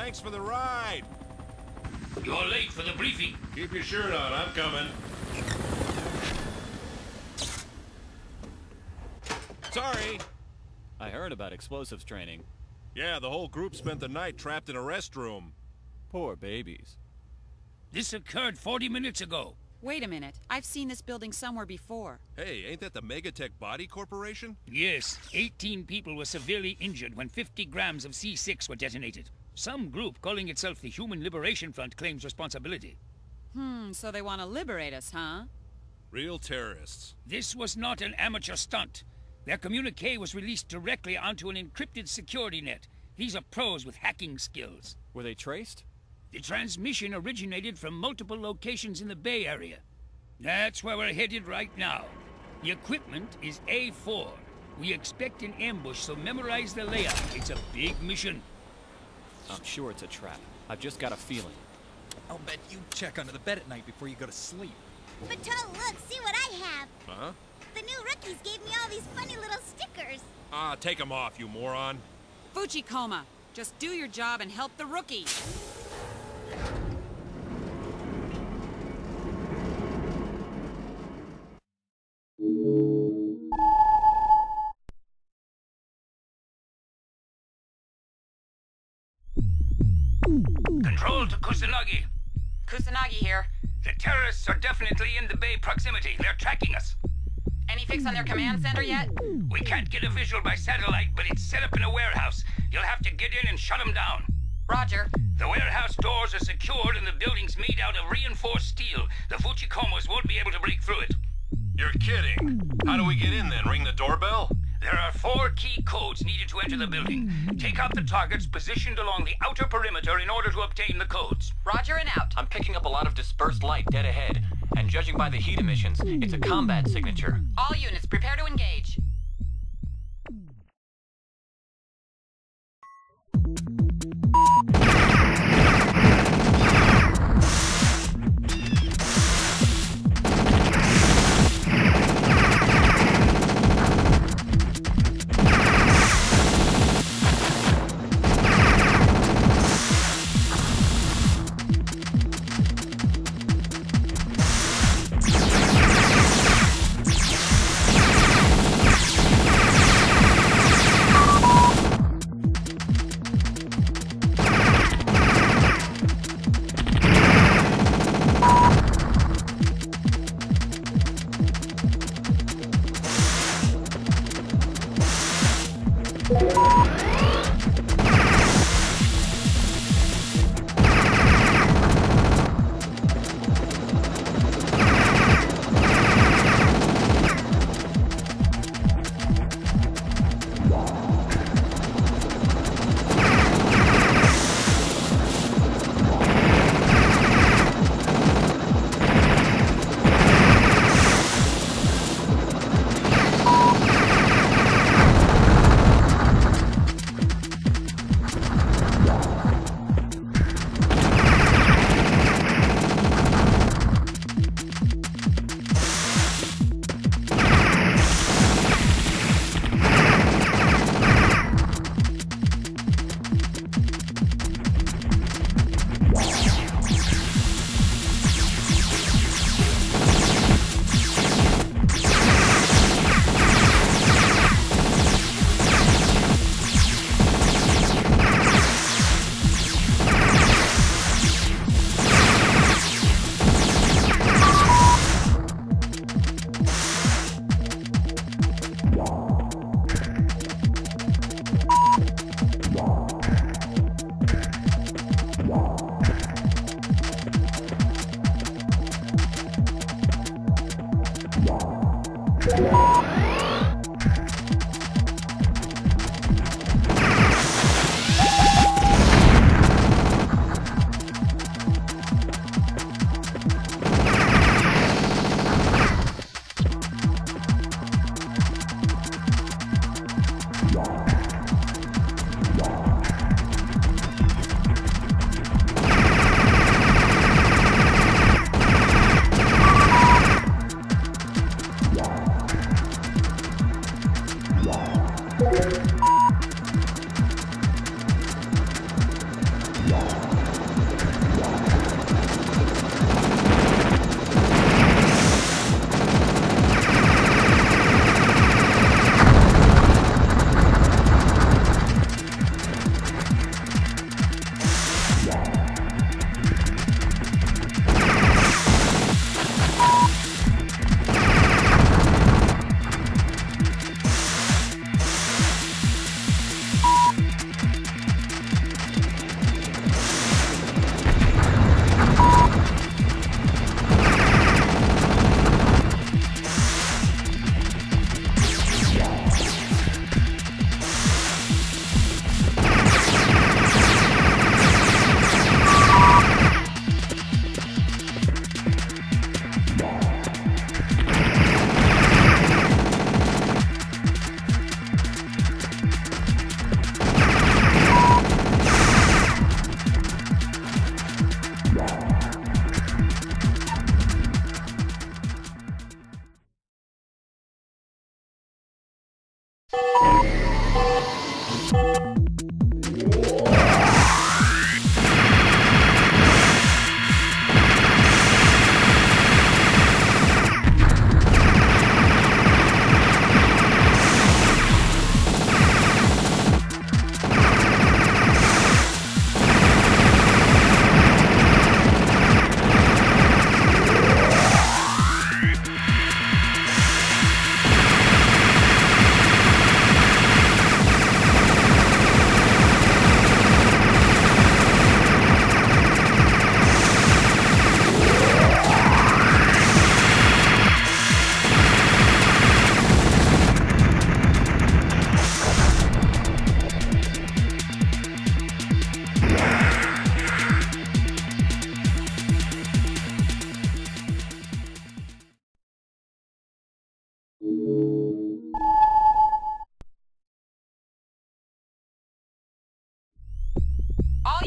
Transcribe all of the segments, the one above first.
Thanks for the ride. You're late for the briefing. Keep your shirt on, I'm coming. Sorry. I heard about explosives training. Yeah, the whole group spent the night trapped in a restroom. Poor babies. This occurred 40 minutes ago. Wait a minute. I've seen this building somewhere before. Hey, ain't that the Megatech Body Corporation? Yes, 18 people were severely injured when 50 grams of C6 were detonated. Some group calling itself the Human Liberation Front claims responsibility. So they want to liberate us, huh? Real terrorists. This was not an amateur stunt. Their communique was released directly onto an encrypted security net. These are pros with hacking skills. Were they traced? The transmission originated from multiple locations in the Bay Area. That's where we're headed right now. The equipment is A4. We expect an ambush, so memorize the layout. It's a big mission. I'm sure it's a trap. I've just got a feeling. I'll bet you check under the bed at night before you go to sleep. Bateau, look, see what I have. Huh? The new rookies gave me all these funny little stickers. Ah, take them off, you moron. Fuchikoma, just do your job and help the rookie. Control to Kusanagi. Kusanagi here. The terrorists are definitely in the Bay proximity. They're tracking us. Any fix on their command center yet? We can't get a visual by satellite, but it's set up in a warehouse. You'll have to get in and shut them down. Roger. The warehouse doors are secured and the building's made out of reinforced steel. The Fuchikomas won't be able to break through it. You're kidding. How do we get in then? Ring the doorbell? There are 4 key codes needed to enter the building. Take out the targets positioned along the outer perimeter in order to obtain the codes. Roger and out. I'm picking up a lot of dispersed light dead ahead, and judging by the heat emissions, it's a combat signature. All units, prepare to engage.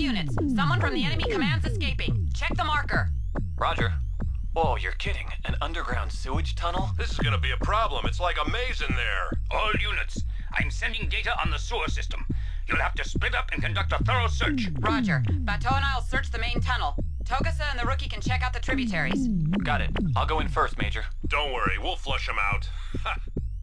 units. Someone from the enemy command's escaping. Check the marker. Roger. Oh, you're kidding. An underground sewage tunnel? This is gonna be a problem. It's like a maze in there. All units, I'm sending data on the sewer system. You'll have to split up and conduct a thorough search. Roger. Bateau and I'll search the main tunnel. Togasa and the rookie can check out the tributaries. Got it. I'll go in first, Major. Don't worry, we'll flush them out. Ha!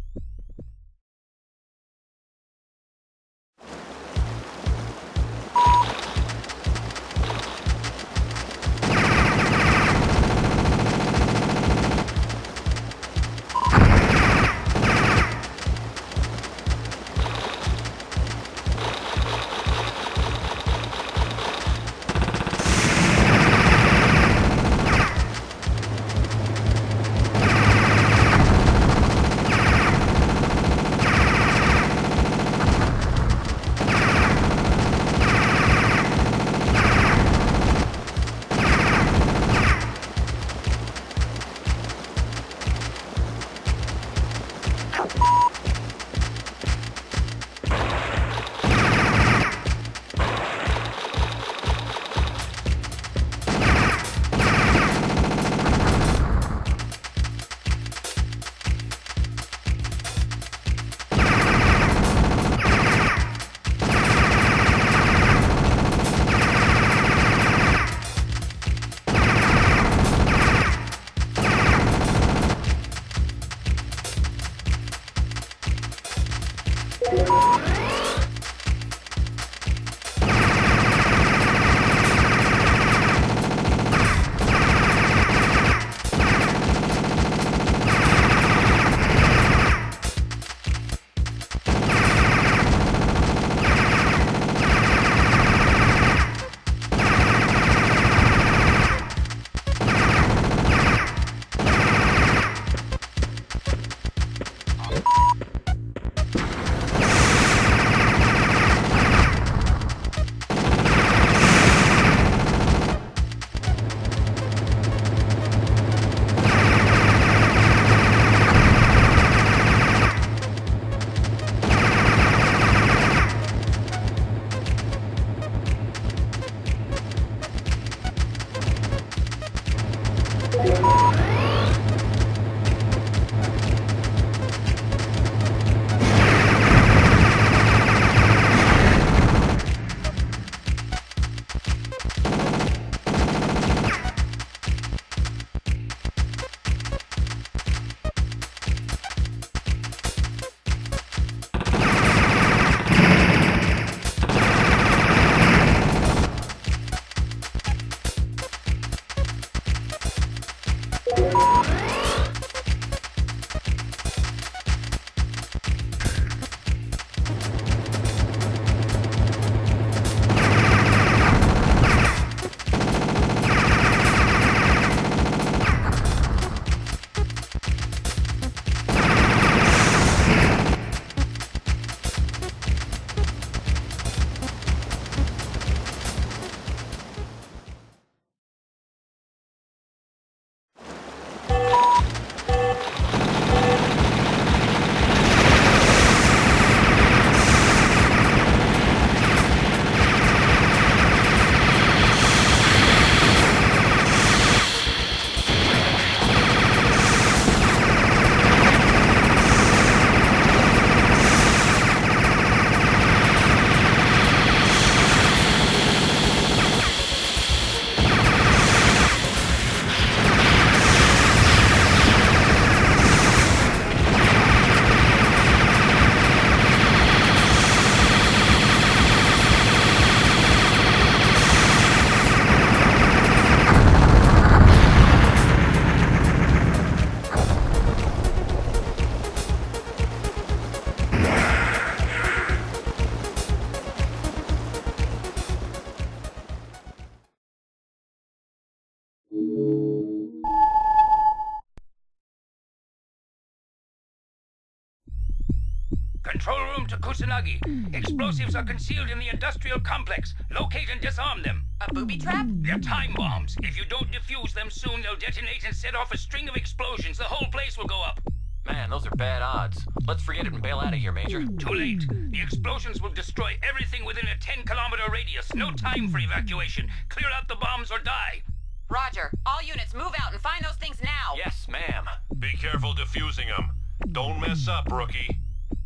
Control room to Kusanagi. Explosives are concealed in the industrial complex. Locate and disarm them. A booby trap? They're time bombs. If you don't defuse them soon, they'll detonate and set off a string of explosions. The whole place will go up. Man, those are bad odds. Let's forget it and bail out of here, Major. Too late. The explosions will destroy everything within a 10-kilometer radius. No time for evacuation. Clear out the bombs or die. Roger. All units move out and find those things now. Yes, ma'am. Be careful defusing them. Don't mess up, rookie.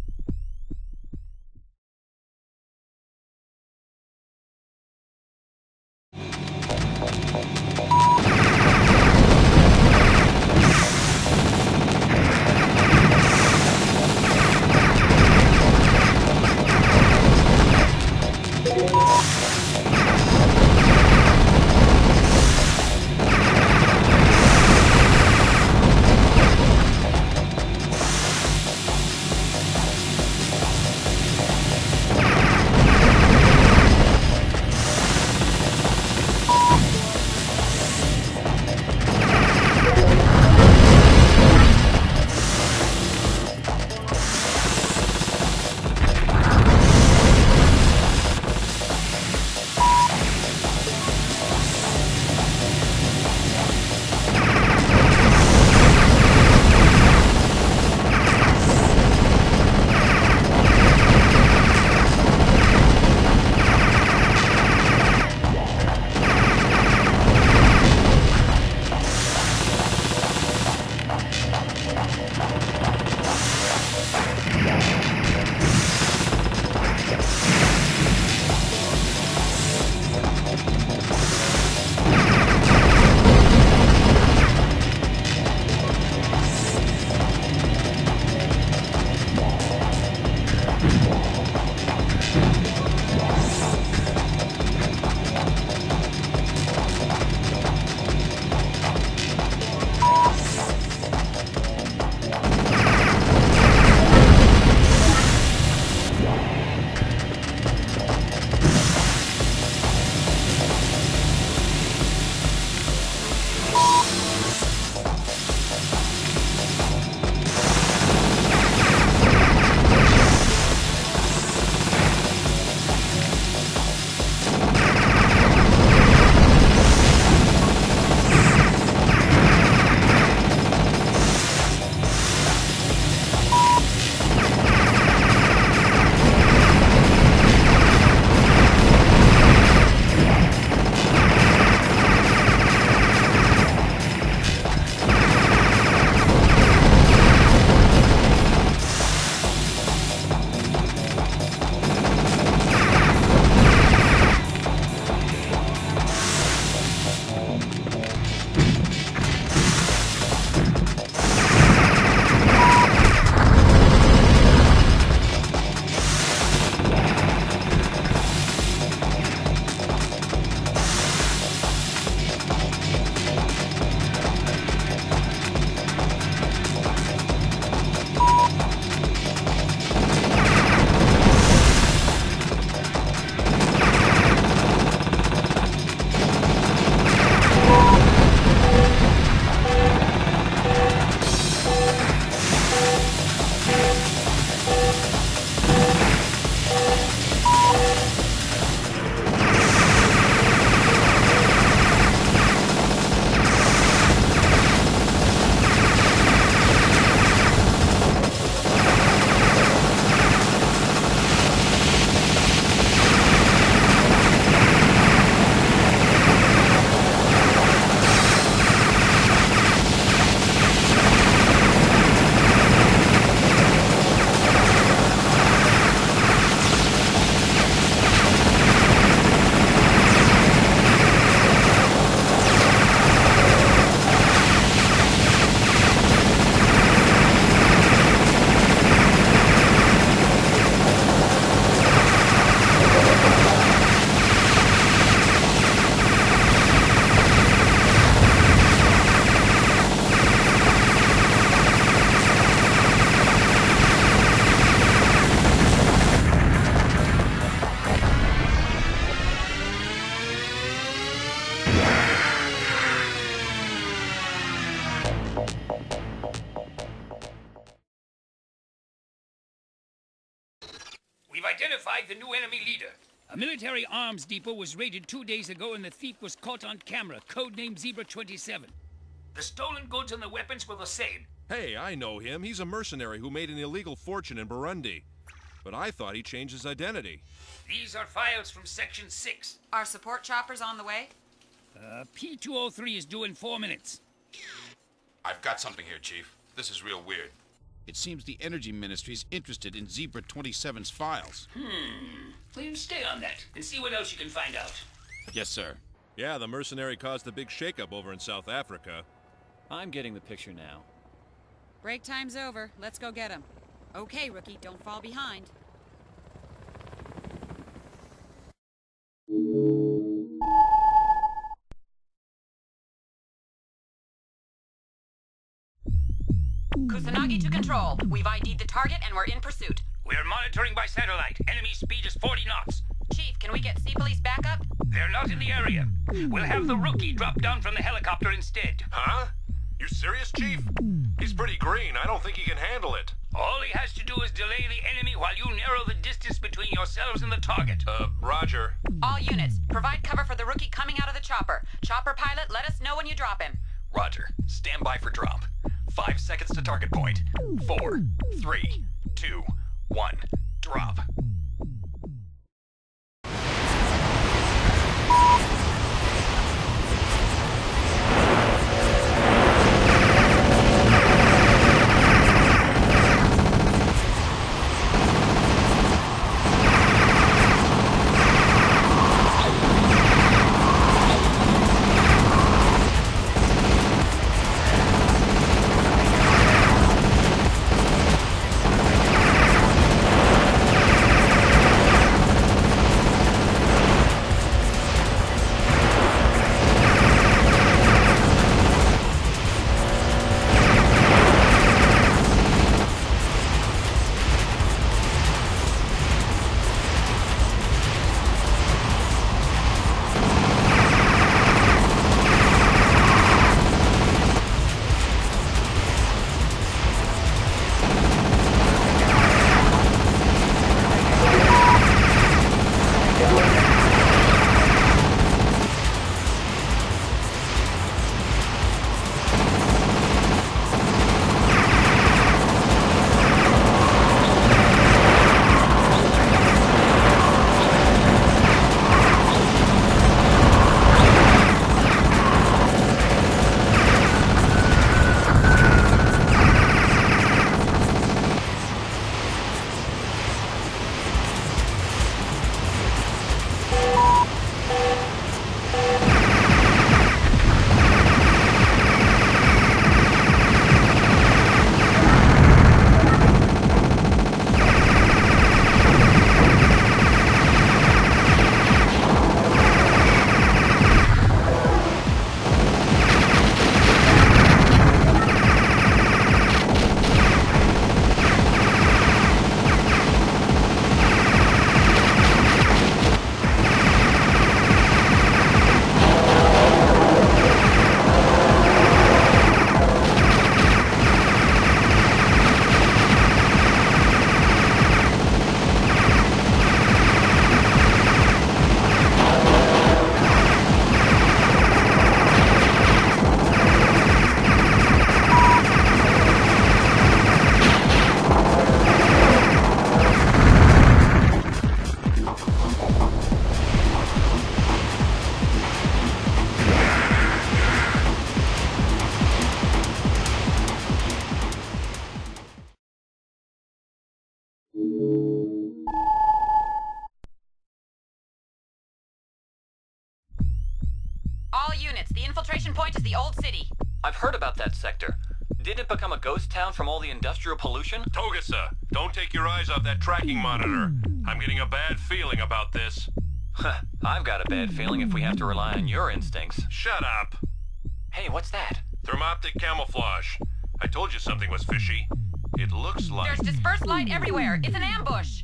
We've identified the new enemy leader. A military arms depot was raided 2 days ago and the thief was caught on camera, codenamed Zebra 27. The stolen goods and the weapons were the same. Hey, I know him. He's a mercenary who made an illegal fortune in Burundi. But I thought he changed his identity. These are files from Section 6. Our support chopper's on the way? P-203 is due in 4 minutes. I've got something here, Chief. This is real weird. It seems the Energy Ministry's interested in Zebra 27's files. Please stay on that and see what else you can find out. Yes, sir. Yeah, the mercenary caused a big shakeup over in South Africa. I'm getting the picture now. Break time's over. Let's go get him. Okay, Rookie, don't fall behind. Kusanagi to control. We've ID'd the target and we're in pursuit. We're monitoring by satellite. Enemy speed is 40 knots. Chief, can we get Sea Police backup? They're not in the area. We'll have the Rookie drop down from the helicopter instead. Huh? You serious, Chief? He's pretty green. I don't think he can handle it. All he has to do is delay the enemy while you narrow the distance between yourselves and the target. Roger. All units, provide cover for the Rookie coming out of the chopper. Chopper pilot, let us know when you drop him. Roger. Stand by for drop. 5 seconds to target point. 4, 3, 2, 1. Drop. All units, the infiltration point is the old city. I've heard about that sector. Did it become a ghost town from all the industrial pollution? Togasa, don't take your eyes off that tracking monitor. I'm getting a bad feeling about this. I've got a bad feeling if we have to rely on your instincts. Shut up. Hey, what's that? Thermoptic camouflage. I told you something was fishy. It looks like... There's dispersed light everywhere. It's an ambush.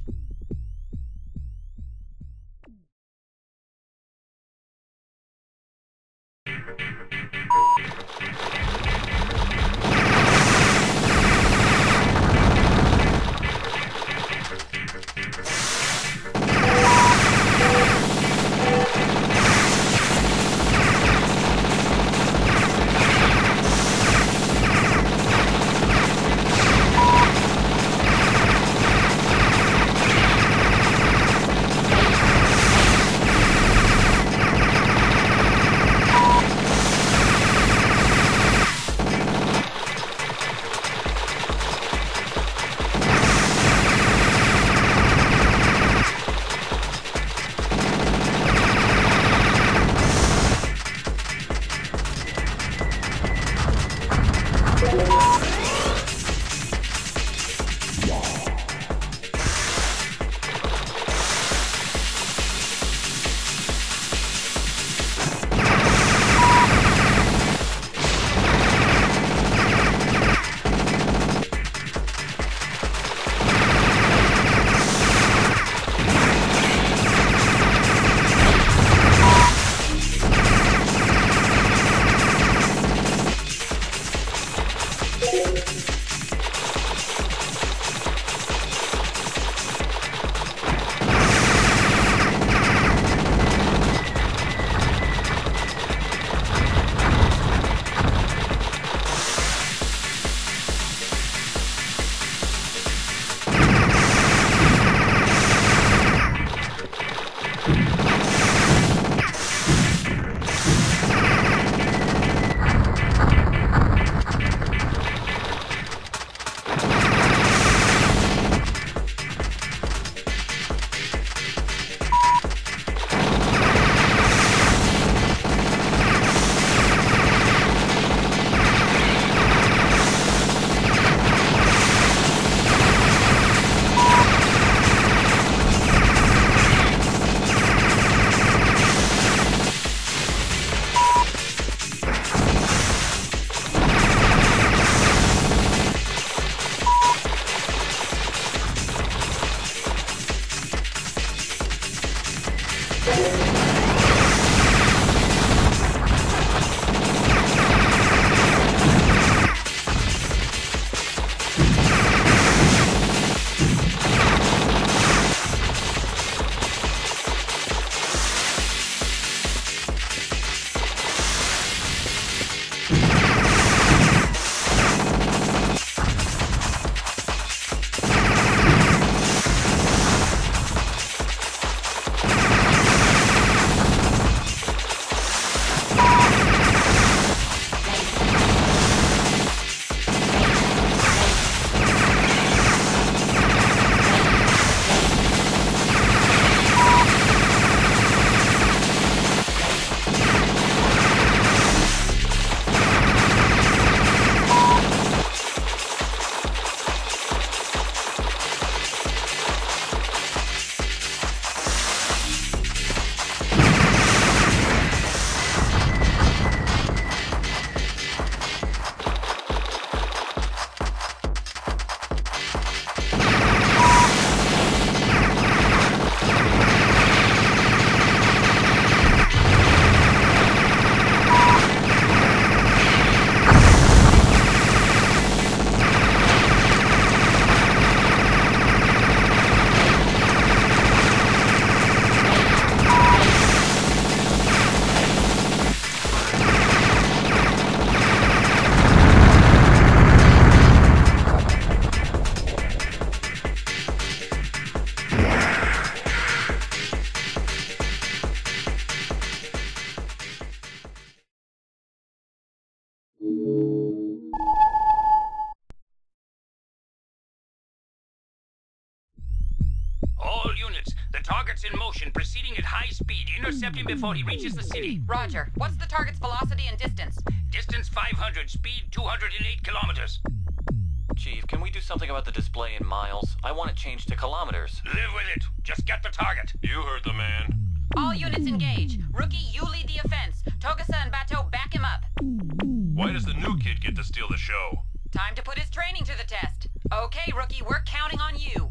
position, proceeding at high speed. Intercept him before he reaches the city. Roger. What's the target's velocity and distance? Distance 500, speed 208 kilometers. Chief, can we do something about the display in miles? I want it changed to kilometers. Live with it. Just get the target. You heard the man. All units engage. Rookie, you lead the offense. Togusa and Bateau back him up. Why does the new kid get to steal the show? Time to put his training to the test. Okay, Rookie, we're counting on you.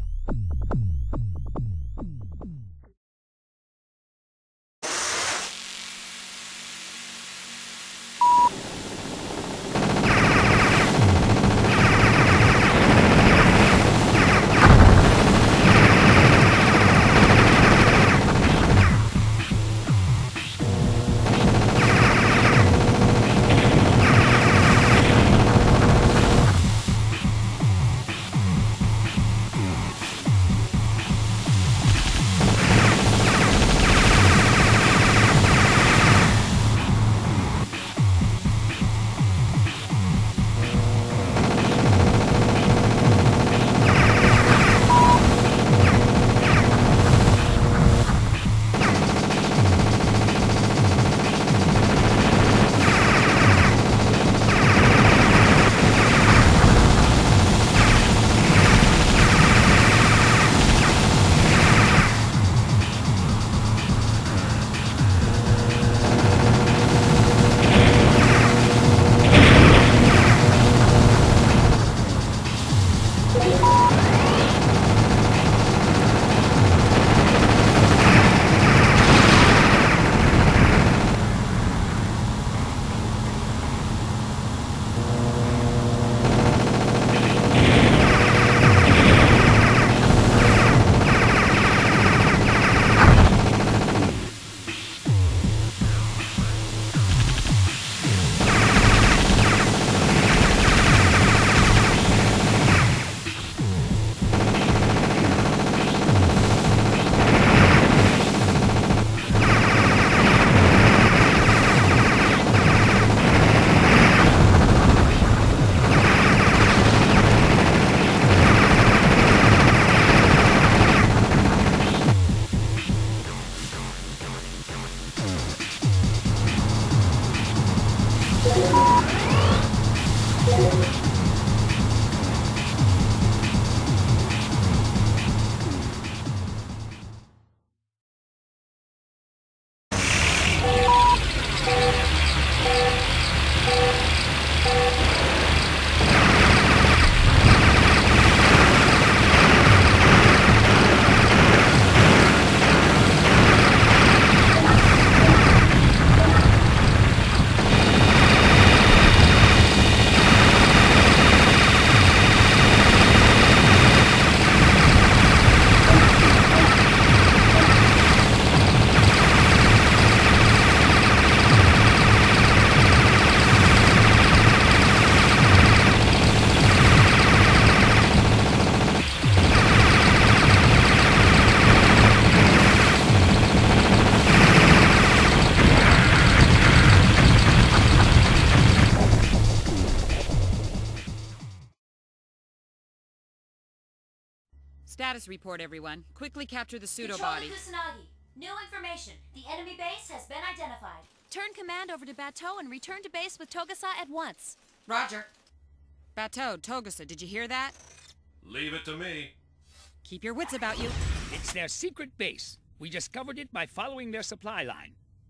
Status report, everyone. Quickly capture the pseudo-body. Kusanagi. New information. The enemy base has been identified. Turn command over to Bateau and return to base with Togusa at once. Roger. Bateau, Togusa, did you hear that? Leave it to me. Keep your wits about you. It's their secret base. We discovered it by following their supply line.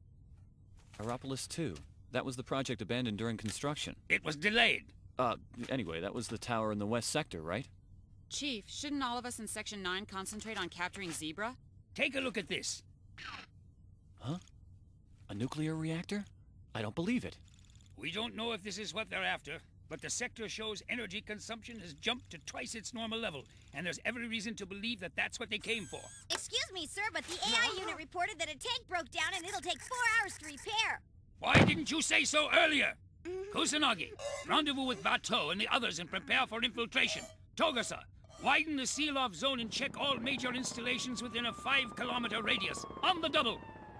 Aeropolis 2. That was the project abandoned during construction. It was delayed. Anyway, that was the tower in the west sector, right? Chief, shouldn't all of us in Section 9 concentrate on capturing Zebra? Take a look at this. Huh? A nuclear reactor? I don't believe it. We don't know if this is what they're after, but the sector shows energy consumption has jumped to twice its normal level, and there's every reason to believe that that's what they came for. Excuse me, sir, but the AI unit reported that a tank broke down and it'll take 4 hours to repair. Why didn't you say so earlier? Kusanagi, rendezvous with Bateau and the others and prepare for infiltration. Togusa, widen the seal-off zone and check all major installations within a 5-kilometer radius. On the double.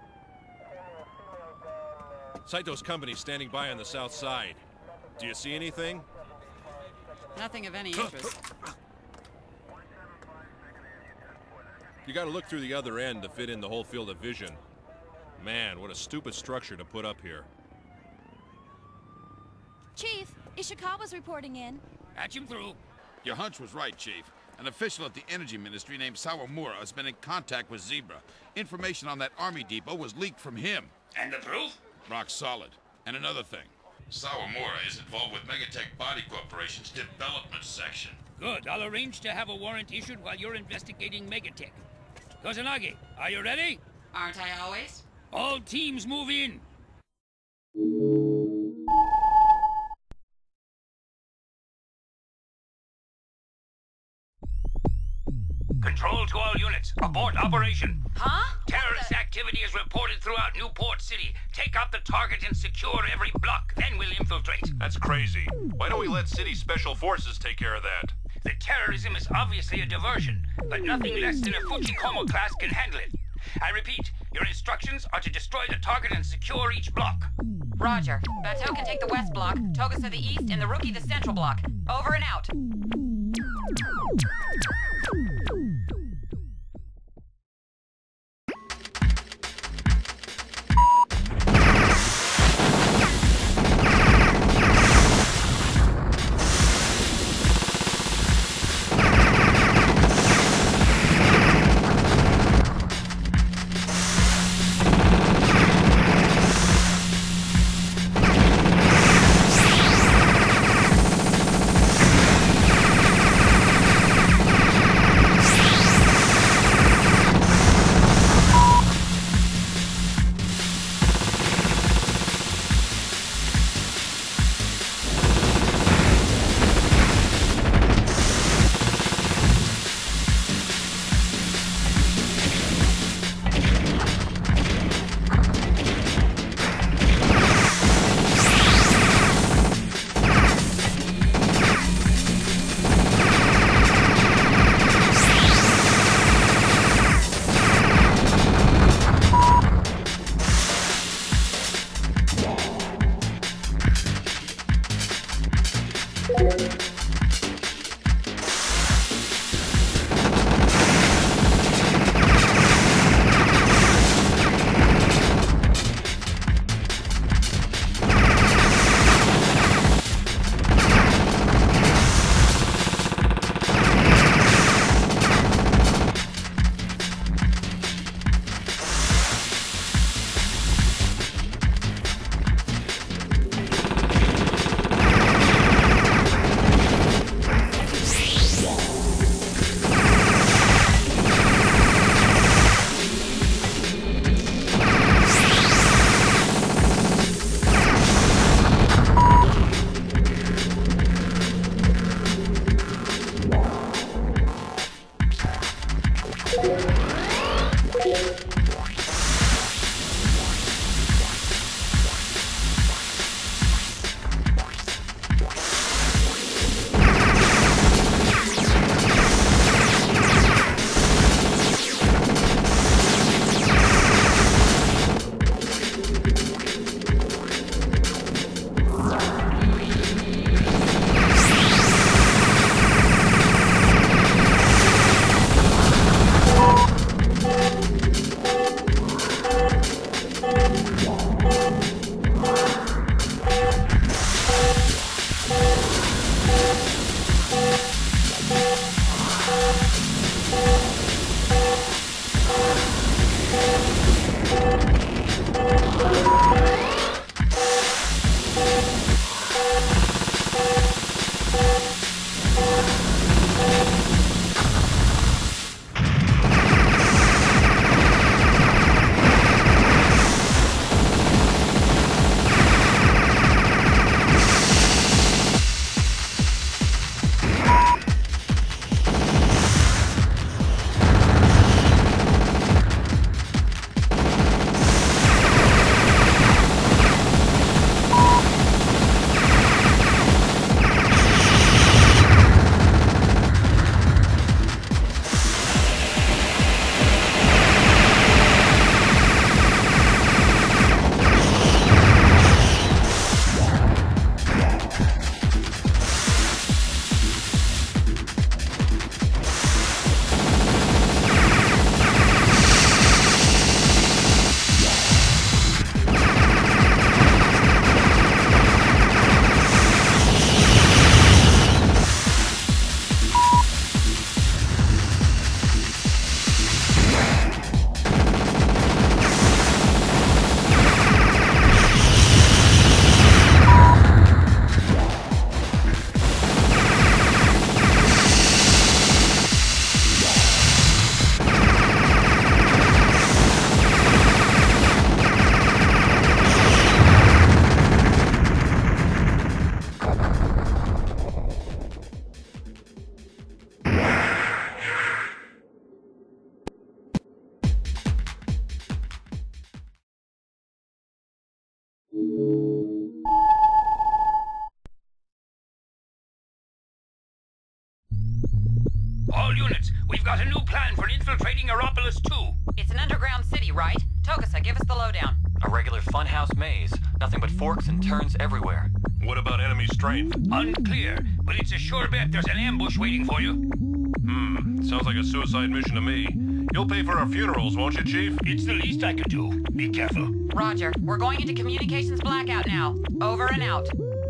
Saito's company standing by on the south side. Do you see anything? Nothing of any interest. You gotta look through the other end to fit in the whole field of vision. Man, what a stupid structure to put up here. Chief, Ishikawa's reporting in. Patch him through. Your hunch was right, Chief. An official at the Energy Ministry named Sawamura has been in contact with Zebra. Information on that army depot was leaked from him. And the proof? Rock solid. And another thing. Sawamura is involved with Megatech Body Corporation's development section. Good. I'll arrange to have a warrant issued while you're investigating Megatech. Kusanagi, are you ready? Aren't I always? All teams move in. Control to all units. Abort operation. Huh? Terrorist activity is reported throughout Newport City. Take out the target and secure every block. Then we'll infiltrate. That's crazy. Why don't we let City Special Forces take care of that? The terrorism is obviously a diversion, but nothing less than a Fujikomo class can handle it. I repeat, your instructions are to destroy the target and secure each block. Roger. Bateau can take the west block, Togusa the east, and the Rookie the central block. Over and out. units, we've got a new plan for infiltrating Aeropolis 2. It's an underground city, right? Togusa, give us the lowdown. A regular funhouse maze. Nothing but forks and turns everywhere. What about enemy strength? Unclear, but it's a sure bet there's an ambush waiting for you. Sounds like a suicide mission to me. You'll pay for our funerals, won't you, Chief? It's the least I could do. Be careful. Roger. We're going into communications blackout now. Over and out.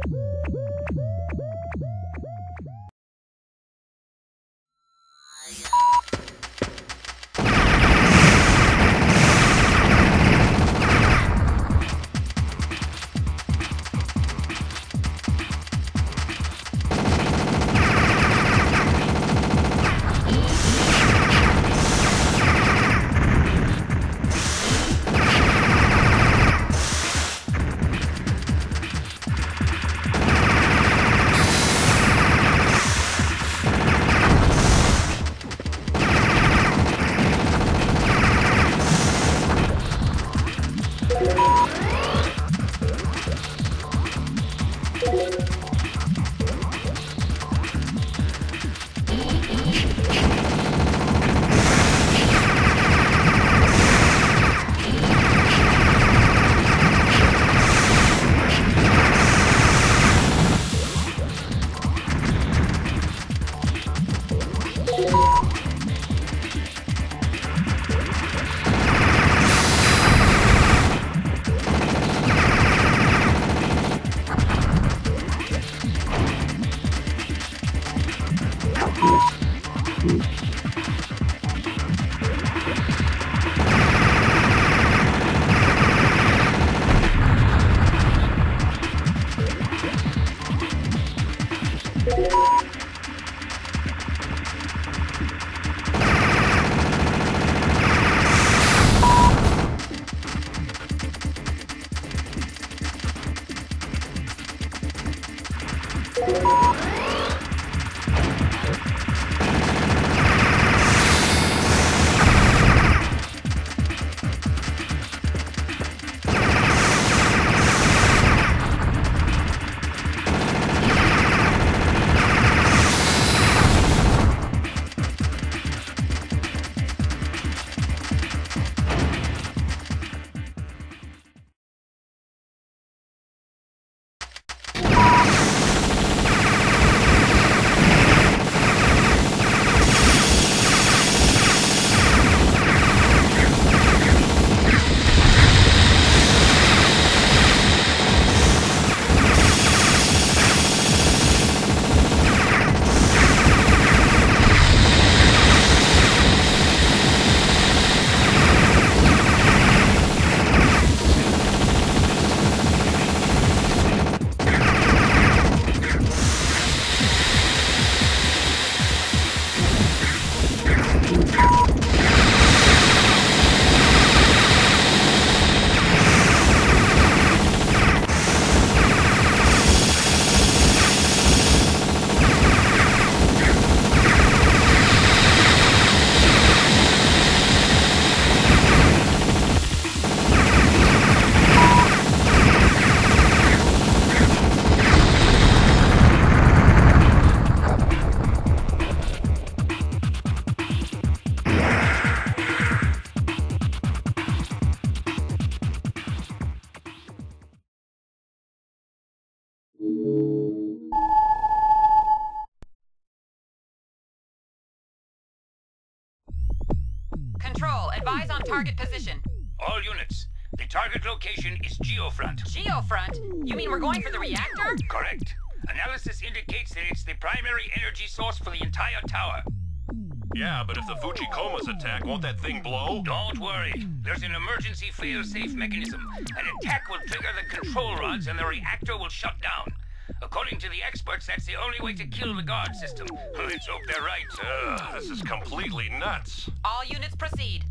Control, advise on target position. All units, the target location is Geofront. Geofront? You mean we're going for the reactor? Correct. Analysis indicates that it's the primary energy source for the entire tower. Yeah, but if the Fujikomas attack, won't that thing blow? Don't worry. There's an emergency fail-safe mechanism. An attack will trigger the control rods and the reactor will shut down. According to the experts, that's the only way to kill the guard system. Let's hope they're right. This is completely nuts. All units proceed.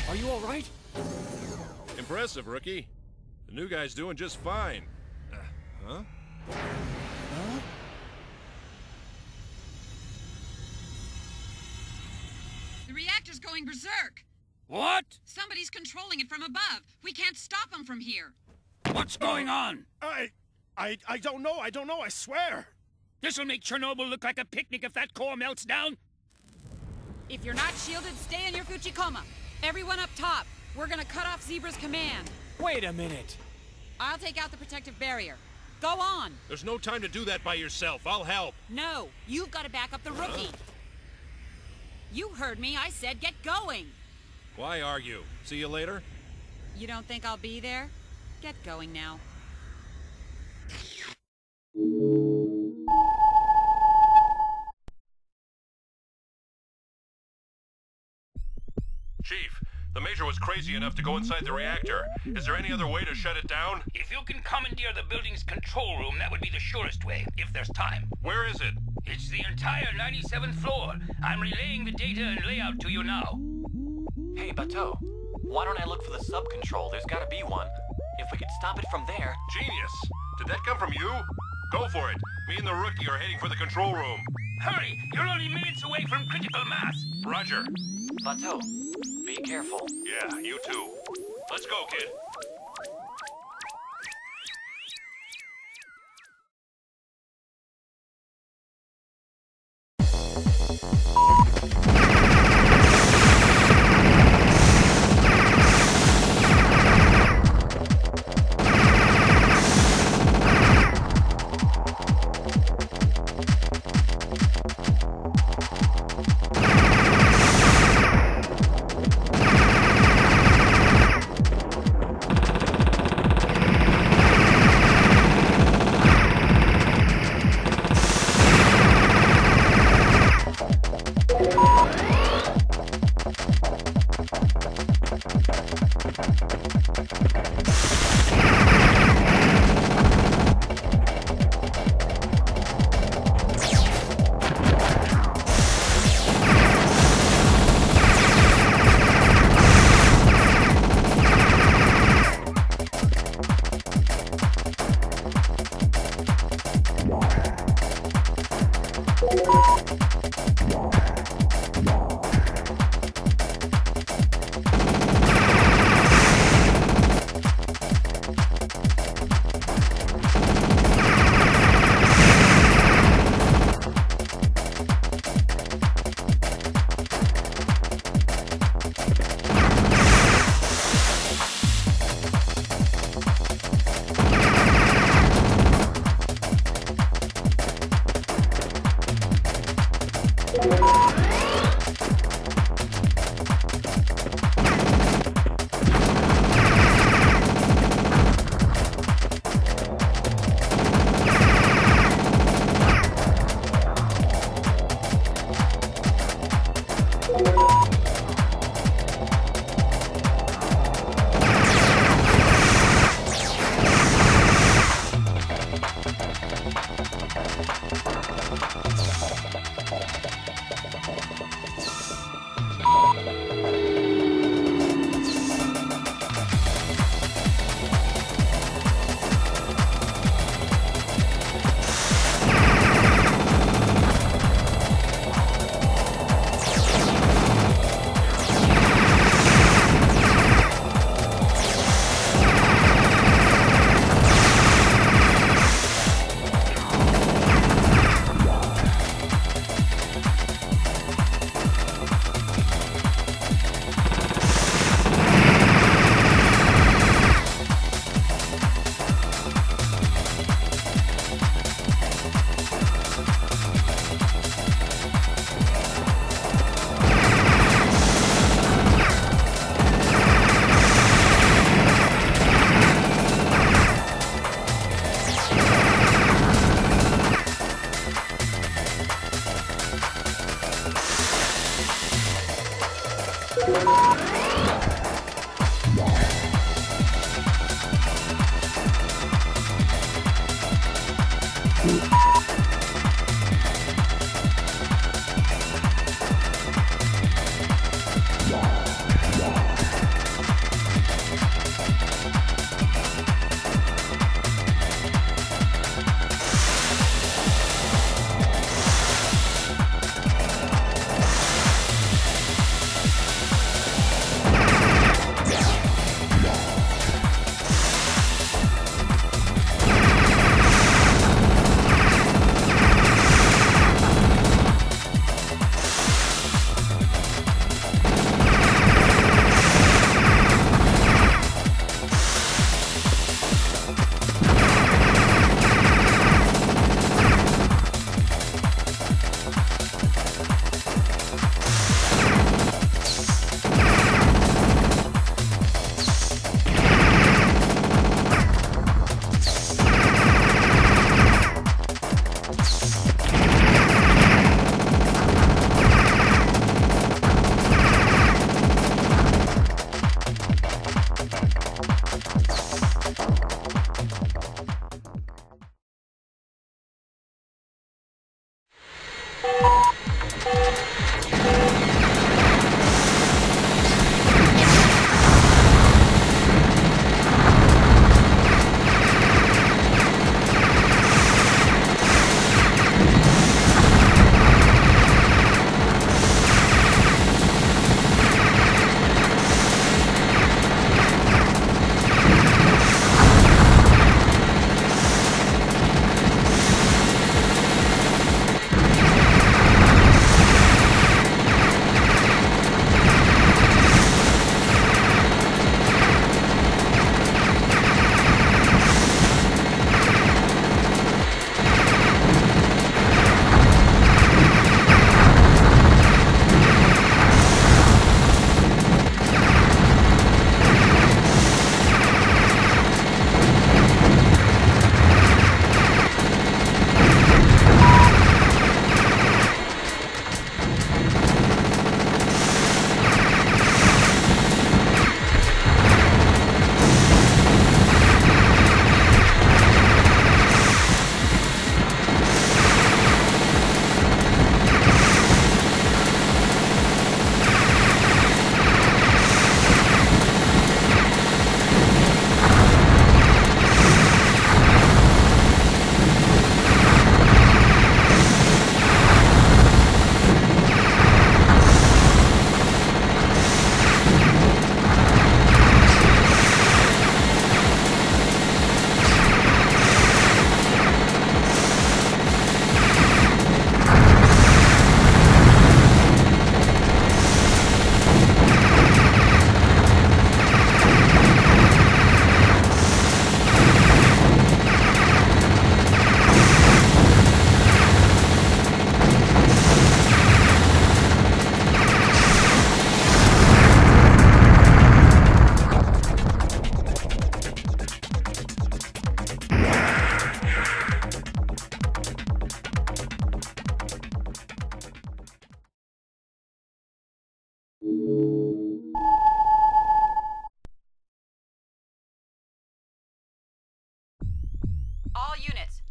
Are you all right? Impressive, rookie. The new guy's doing just fine. Huh? Huh? The reactor's going berserk. What? Somebody's controlling it from above. We can't stop them from here. What's going on? I don't know, I swear. This'll make Chernobyl look like a picnic if that core melts down. If you're not shielded, stay in your Fuchikoma. Everyone up top. We're gonna cut off Zebra's command. Wait a minute. I'll take out the protective barrier. Go on. There's no time to do that by yourself. I'll help. No, you've got to back up the rookie. You heard me. I said get going. Why argue? See you later? You don't think I'll be there? Get going now. Chief, the Major was crazy enough to go inside the reactor. Is there any other way to shut it down? If you can commandeer the building's control room, that would be the surest way, if there's time. Where is it? It's the entire 97th floor. I'm relaying the data and layout to you now. Hey, Bateau, why don't I look for the sub-control? There's gotta be one. If we could stop it from there... Genius! Did that come from you? Go for it. Me and the rookie are heading for the control room. Hurry! You're only minutes away from critical mass. Roger. Bateau, be careful. Yeah, you too. Let's go, kid.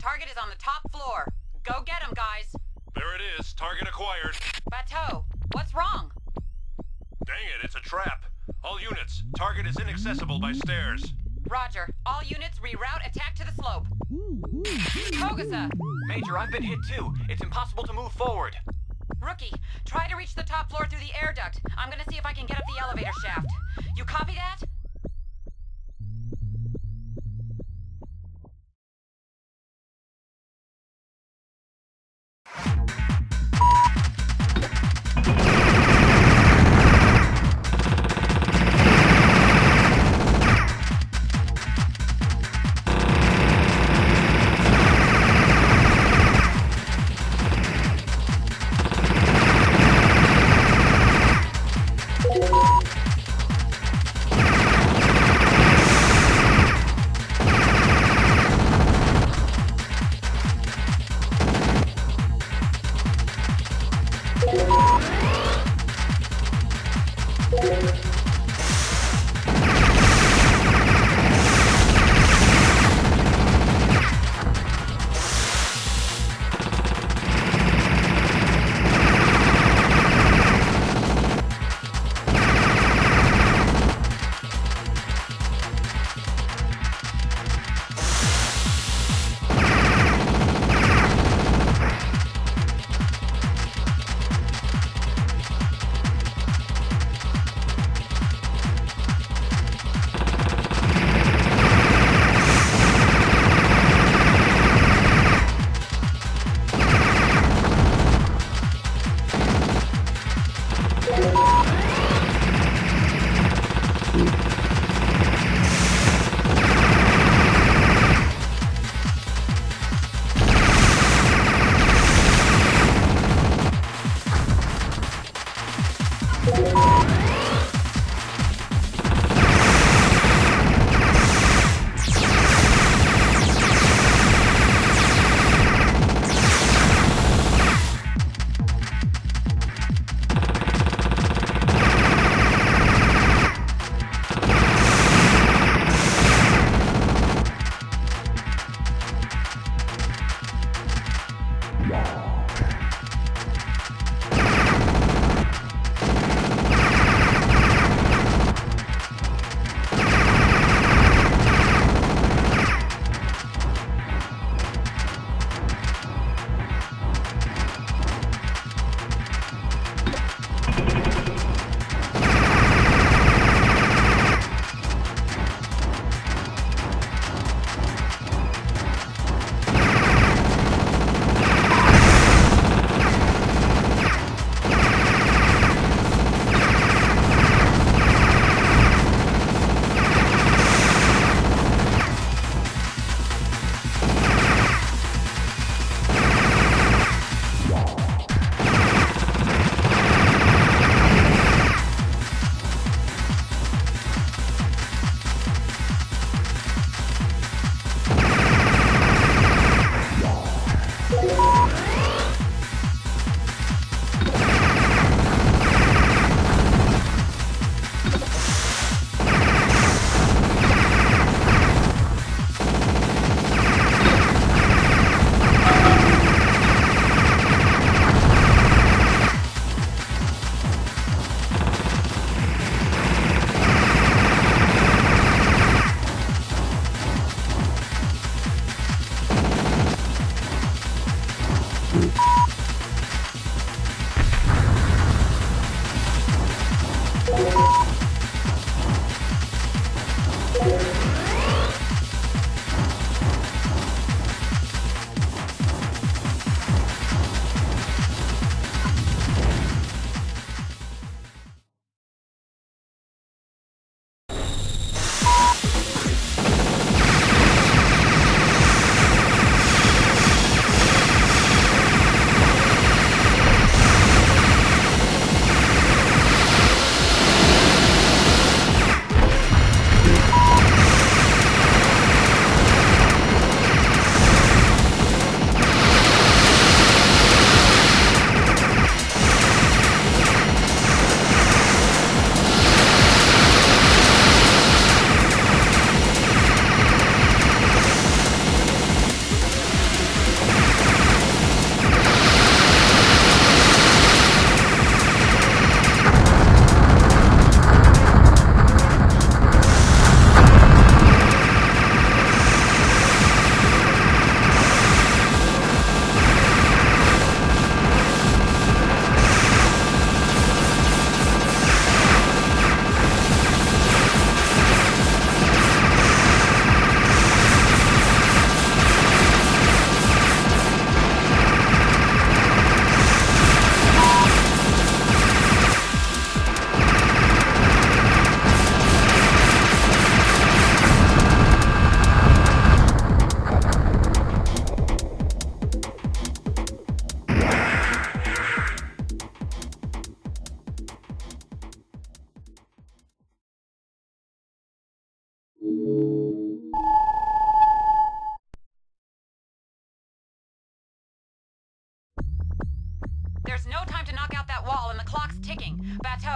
Target is on the top floor. Go get him, guys. There it is. Target acquired. Bateau, what's wrong? Dang it, it's a trap. All units, target is inaccessible by stairs. Roger. All units reroute attack to the slope. Togasa! Major, I've been hit too. It's impossible to move forward. Rookie, try to reach the top floor through the air duct. I'm gonna see if I can get up the elevator shaft. You copy that?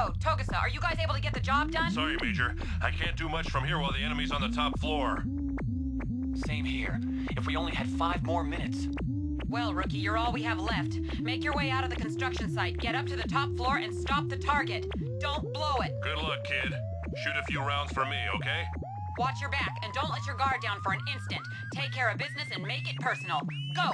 Bateau, Togusa, are you guys able to get the job done? Sorry, Major. I can't do much from here while the enemy's on the top floor. Same here. If we only had 5 more minutes. Well, Rookie, you're all we have left. Make your way out of the construction site, get up to the top floor, and stop the target. Don't blow it. Good luck, kid. Shoot a few rounds for me, okay? Watch your back, and don't let your guard down for an instant. Take care of business and make it personal. Go!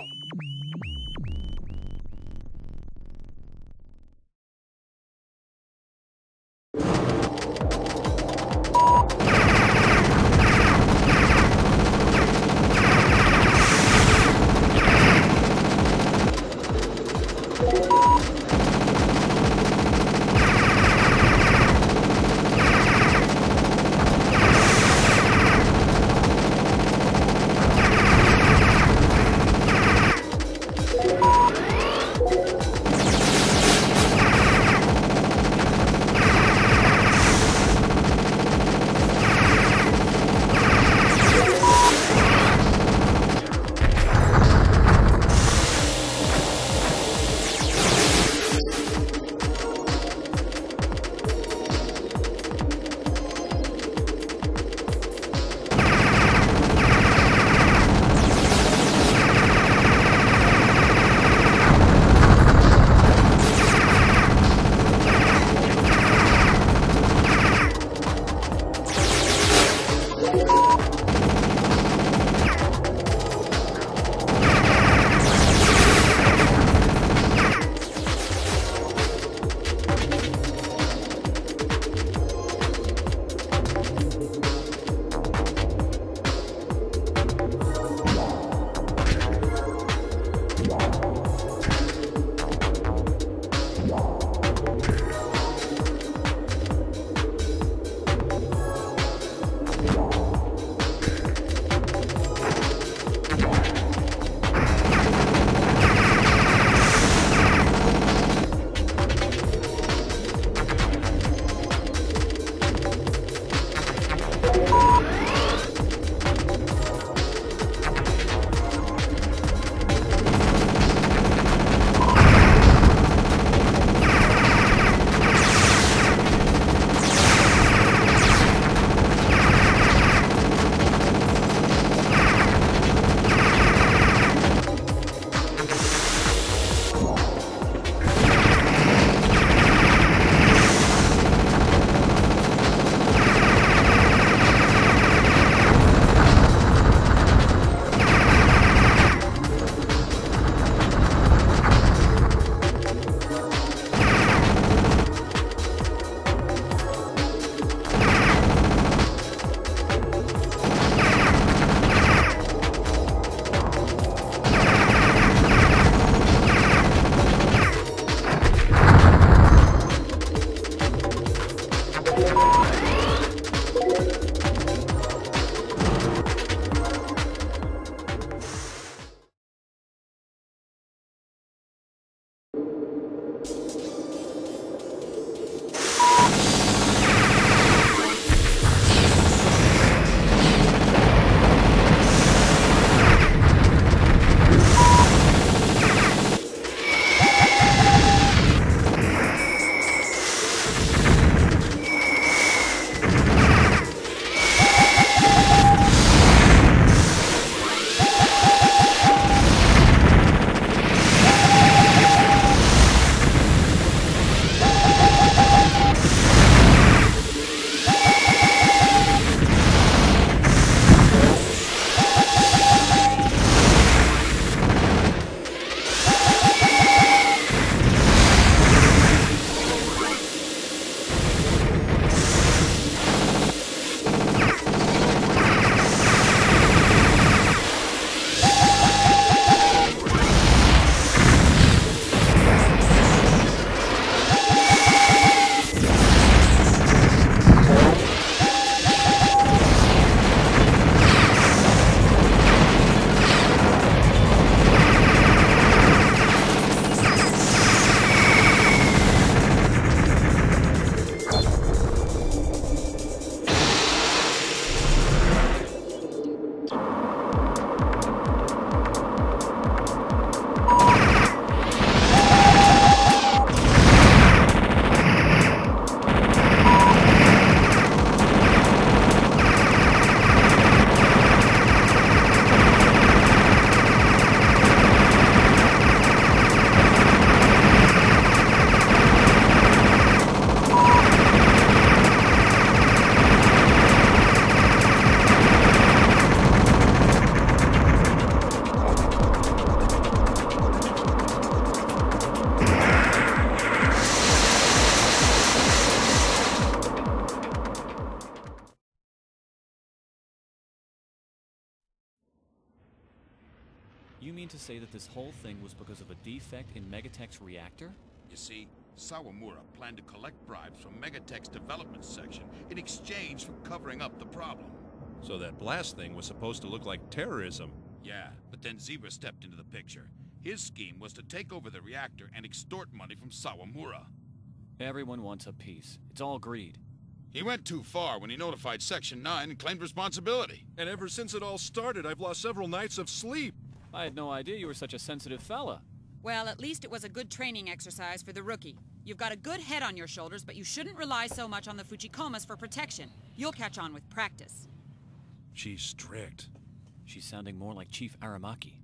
You mean to say that this whole thing was because of a defect in Megatech's reactor? You see, Sawamura planned to collect bribes from Megatech's development section in exchange for covering up the problem. So that blast thing was supposed to look like terrorism. Yeah, but then Zebra stepped into the picture. His scheme was to take over the reactor and extort money from Sawamura. Everyone wants a piece. It's all greed. He went too far when he notified Section 9 and claimed responsibility. And ever since it all started, I've lost several nights of sleep. I had no idea you were such a sensitive fella. Well, at least it was a good training exercise for the rookie. You've got a good head on your shoulders, but you shouldn't rely so much on the Fujikomas for protection. You'll catch on with practice. She's strict. She's sounding more like Chief Aramaki.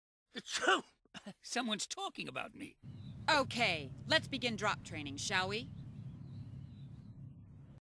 Someone's talking about me. Okay, let's begin drop training, shall we?